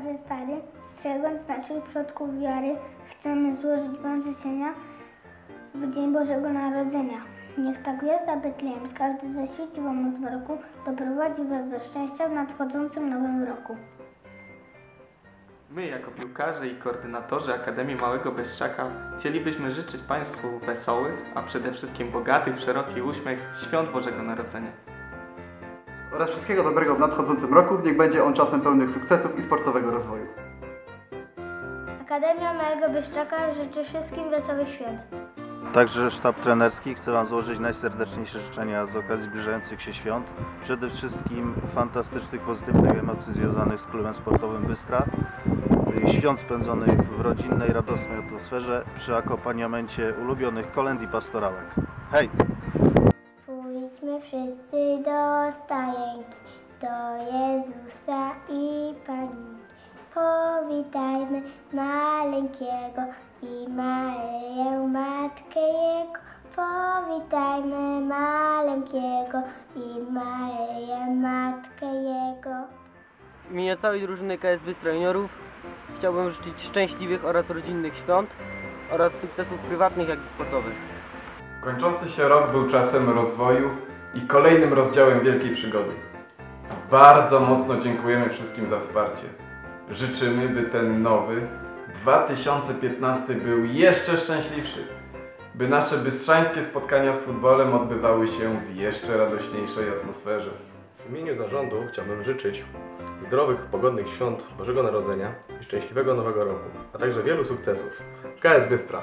stary, strzegąc naszych przodków wiary, chcemy złożyć wam życzenia w Dzień Bożego Narodzenia. Niech ta gwiazda betlejemska, gdy zaświeci wam z mroku, doprowadzi was do szczęścia w nadchodzącym nowym roku. My, jako piłkarze i koordynatorzy Akademii Małego Byszczaka, chcielibyśmy życzyć Państwu wesołych, a przede wszystkim bogatych w szeroki uśmiech świąt Bożego Narodzenia. Oraz wszystkiego dobrego w nadchodzącym roku, niech będzie on czasem pełnych sukcesów i sportowego rozwoju. Akademia Małego Byszczaka życzy wszystkim wesołych świąt. Także sztab trenerski chce Wam złożyć najserdeczniejsze życzenia z okazji zbliżających się świąt. Przede wszystkim fantastycznych, pozytywnych emocji związanych z klubem sportowym Bystra. Świąt spędzonych w rodzinnej, radosnej atmosferze przy akompaniamencie ulubionych kolęd i pastorałek. Hej! Pójdźmy wszyscy do stajenki, do Jezusa i Pani. Powitajmy maleńkiego i Maryję, matkę Jego. Powitajmy maleńkiego i Maryję, matkę Jego. W imieniu całej drużyny KS Bystra Juniorów chciałbym życzyć szczęśliwych oraz rodzinnych świąt oraz sukcesów prywatnych, jak i sportowych. Kończący się rok był czasem rozwoju i kolejnym rozdziałem wielkiej przygody. Bardzo mocno dziękujemy wszystkim za wsparcie. Życzymy, by ten nowy 2015 był jeszcze szczęśliwszy, by nasze bystrzańskie spotkania z futbolem odbywały się w jeszcze radośniejszej atmosferze. W imieniu zarządu chciałbym życzyć zdrowych, pogodnych świąt Bożego Narodzenia i szczęśliwego Nowego Roku, a także wielu sukcesów w KS Bystra.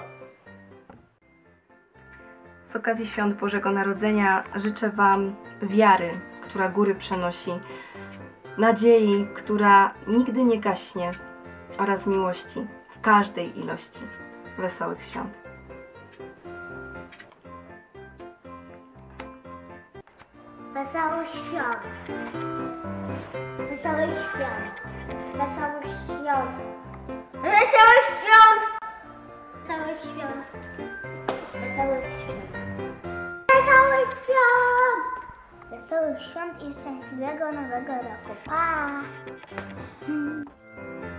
Z okazji świąt Bożego Narodzenia życzę Wam wiary, która góry przenosi, nadziei, która nigdy nie gaśnie, oraz miłości w każdej ilości. Wesołych świąt. Wesołych świąt! Wesołych świąt! Wesołych świąt! Wesołych świąt! Wesołych świąt! Wesołych świąt! Wesołych świąt! Wesołych świąt i szczęśliwego Nowego Roku! Pa!